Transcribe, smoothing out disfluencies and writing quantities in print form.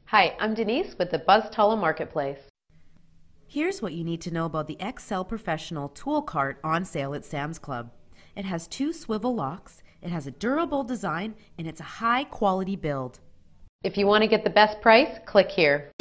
Hi, I'm Denise with the BuzzTala Marketplace. Here's what you need to know about the XL Professional Tool Cart on sale at Sam's Club. It has 2 swivel locks, it has a durable design, and it's a high quality build. If you want to get the best price, click here.